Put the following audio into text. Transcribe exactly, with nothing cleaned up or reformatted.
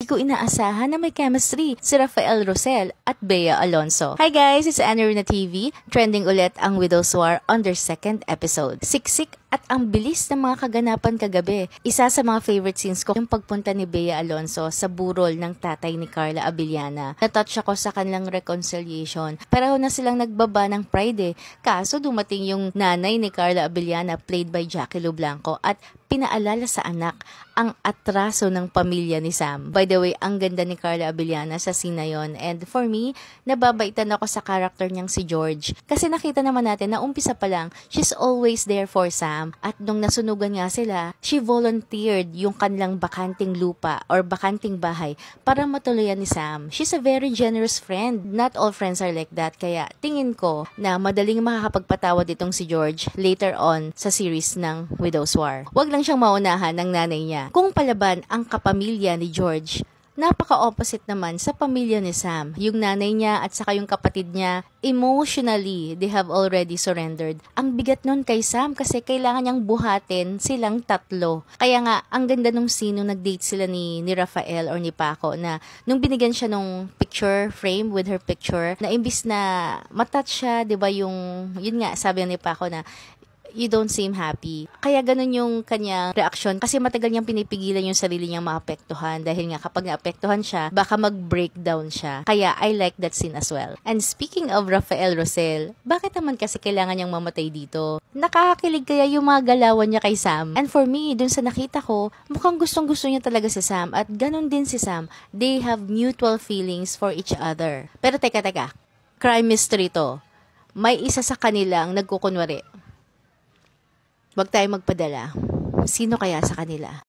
Hindi ko inaasahan na may chemistry si Rafael Rosel at Bea Alonzo. Hi guys, it's Anarina T V. Trending ulit ang Widow's War on their second episode. Siksik at ang bilis ng mga kaganapan kagabi. Isa sa mga favorite scenes ko yung pagpunta ni Bea Alonzo sa burol ng tatay ni Carla Abellana. Natouch ako sa kanilang reconciliation. Pareho na silang nagbaba ng pride eh. Kaso dumating yung nanay ni Carla Abellana played by Jackie Lu Blanco at pinaalala sa anak ang atraso ng pamilya ni Sam. By the way, ang ganda ni Carla Abellana sa scene na yon. And for me, nababaitan ako sa character niyang si George. Kasi nakita naman natin na umpisa pa lang, she's always there for Sam. At nung nasunugan nga sila, she volunteered yung kanilang bakanting lupa or bakanting bahay para matuluyan ni Sam. She's a very generous friend. Not all friends are like that. Kaya tingin ko na madaling makakapagpatawad itong si George later on sa series ng Widow's War. Wag lang siyang maunahan ng nanay niya. Kung palaban ang kapamilya ni George, napaka-opposite naman sa pamilya ni Sam. Yung nanay niya at saka yung kapatid niya, emotionally, they have already surrendered. Ang bigat nun kay Sam kasi kailangan niyang buhatin silang tatlo. Kaya nga, ang ganda nung scene nung nag-date sila ni, ni Rafael or ni Paco na nung binigyan siya nung picture frame with her picture, na imbis na matouch siya, di ba yung, yun nga, sabi ni Paco na, you don't seem happy. Kaya ganun yung kanyang reaksyon kasi matagal niyang pinipigilan yung sarili niyang maapektuhan dahil nga kapag naapektuhan siya, baka mag-breakdown siya. Kaya I like that scene as well. And speaking of Rafael Rosel, bakit naman kasi kailangan niyang mamatay dito? Nakakakilig kaya yung mga galawan niya kay Sam. And for me, dun sa nakita ko, mukhang gustong-gusto niya talaga si Sam at ganun din si Sam. They have mutual feelings for each other. Pero teka, teka. Crime mystery to. May isa sa kanilang nagkukunwari. Huwag tayo magpadala. Sino kaya sa kanila?